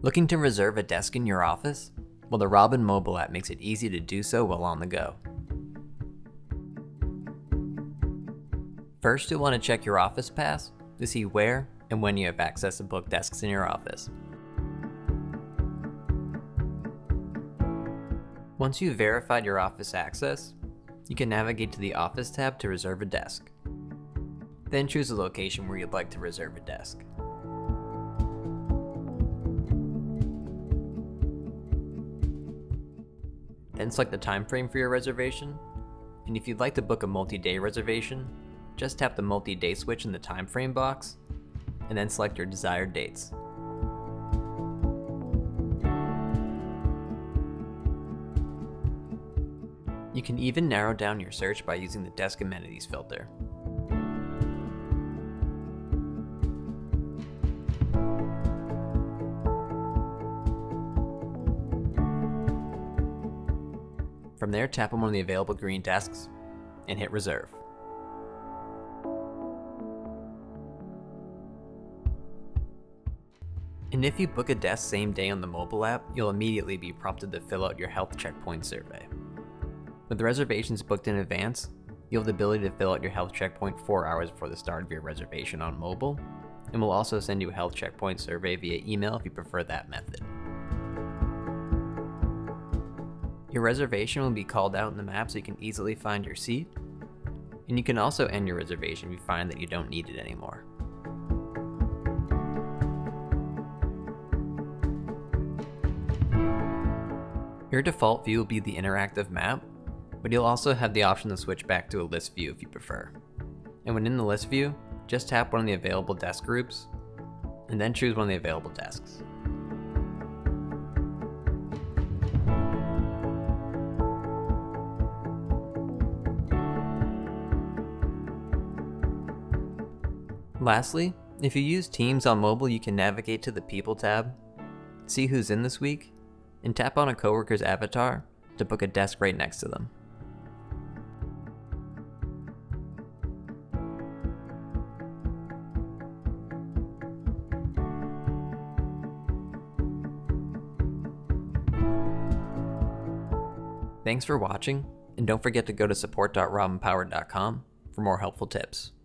Looking to reserve a desk in your office? Well, the Robin mobile app makes it easy to do so while on the go. First, you'll want to check your office pass to see where and when you have access to book desks in your office. Once you've verified your office access, you can navigate to the Office tab to reserve a desk. Then choose a location where you'd like to reserve a desk. Then select the time frame for your reservation, and if you'd like to book a multi-day reservation, just tap the multi-day switch in the time frame box, and then select your desired dates. You can even narrow down your search by using the Desk Amenities filter. From there, tap on one of the available green desks and hit reserve. And if you book a desk same day on the mobile app, you'll immediately be prompted to fill out your health checkpoint survey. With the reservations booked in advance, you'll have the ability to fill out your health checkpoint 4 hours before the start of your reservation on mobile, and we'll also send you a health checkpoint survey via email if you prefer that method. Your reservation will be called out in the map so you can easily find your seat, and you can also end your reservation if you find that you don't need it anymore. Your default view will be the interactive map, but you'll also have the option to switch back to a list view if you prefer. And when in the list view, just tap one of the available desk groups, and then choose one of the available desks. Lastly, if you use Teams on mobile, you can navigate to the People tab, see who's in this week, and tap on a coworker's avatar to book a desk right next to them. Thanks for watching, and don't forget to go to support.robinpower.com for more helpful tips.